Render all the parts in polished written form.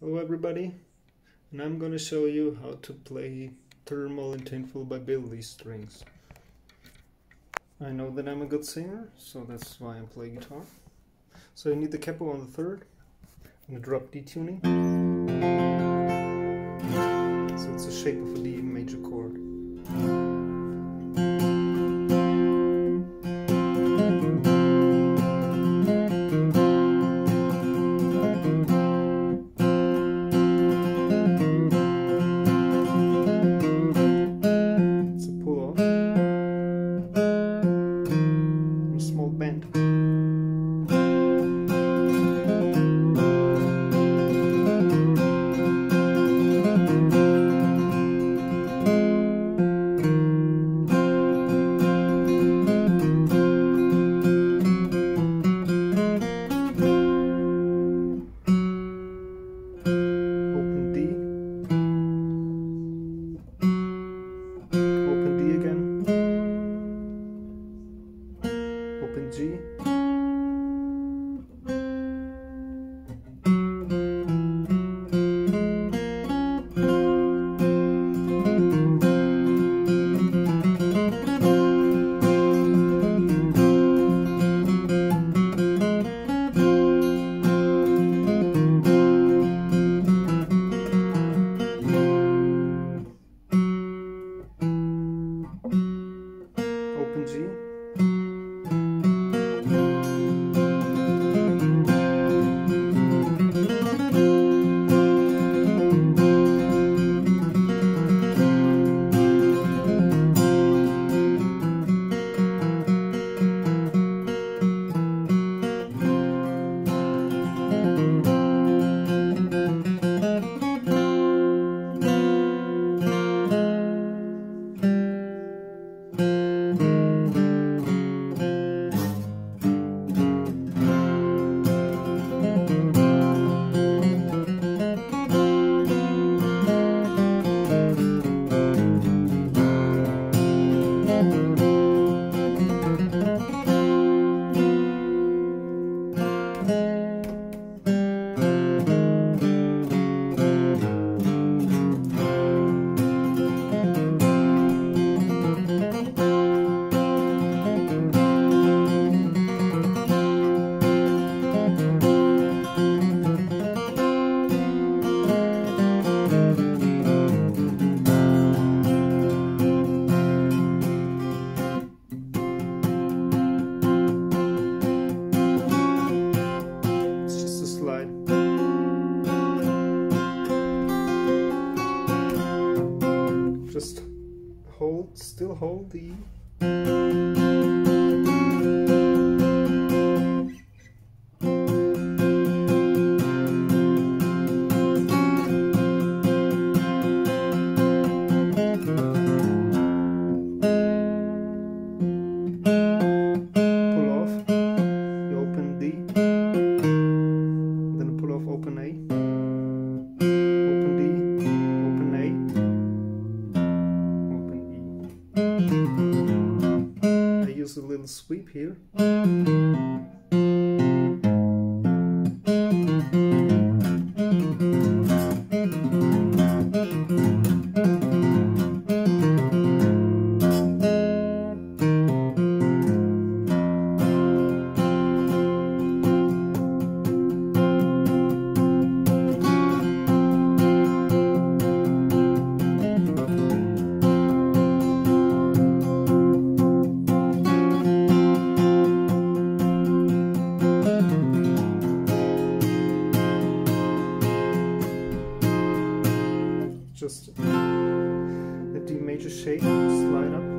Hello everybody, and I'm gonna show you how to play Turmoil and Tinfoil by Billy Strings. I know that I'm a good singer, so that's why I'm playing guitar. So you need the capo on the third, and the drop D tuning. So it's the shape of a D major chord. Bend. Open D. Open D again. Open G, open G, just still hold the pull off, you open D, then pull off, open A, open D, open A, I use a little sweep here. Just the D major shape, slide up.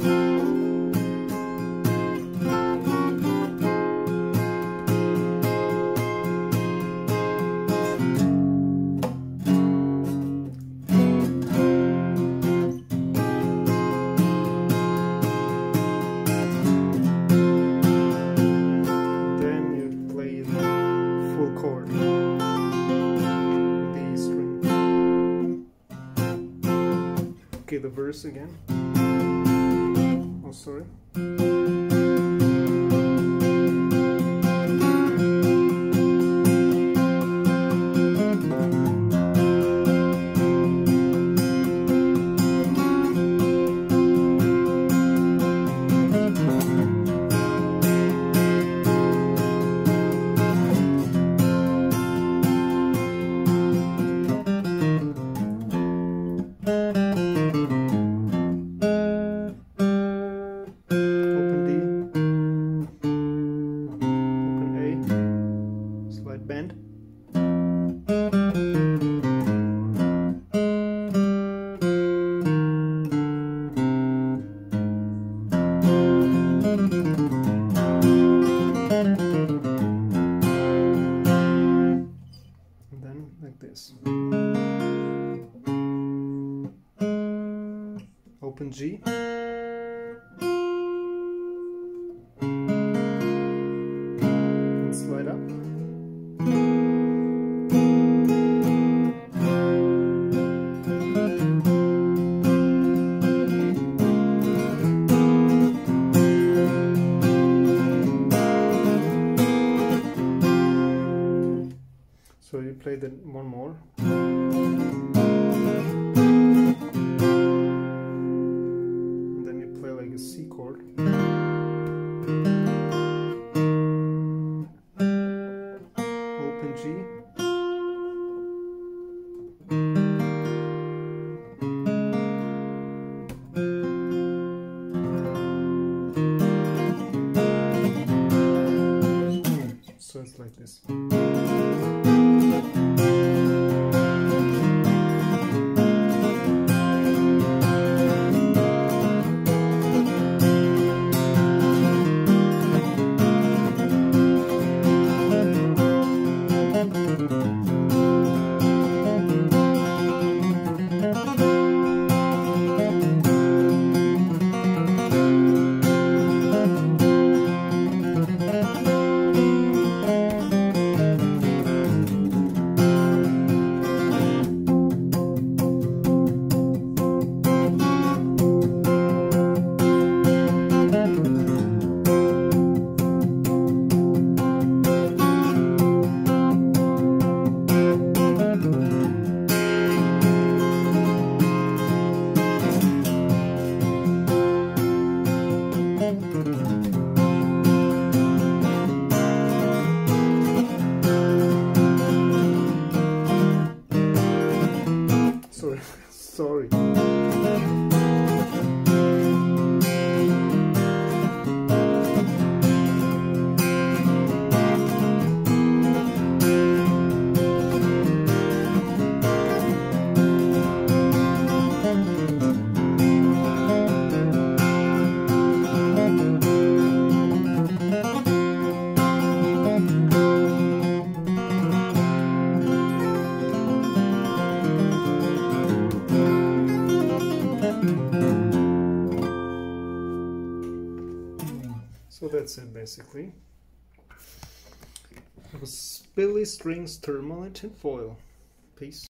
Then you play the full chord. Okay, the verse again. Oh, sorry. Then like this. Open G. And slide up. So you play that one more. And then you play like a C chord. Open G. So it's like this. Sorry. So that's it basically. It was Billy Strings, Turmoil and Tinfoil. Peace.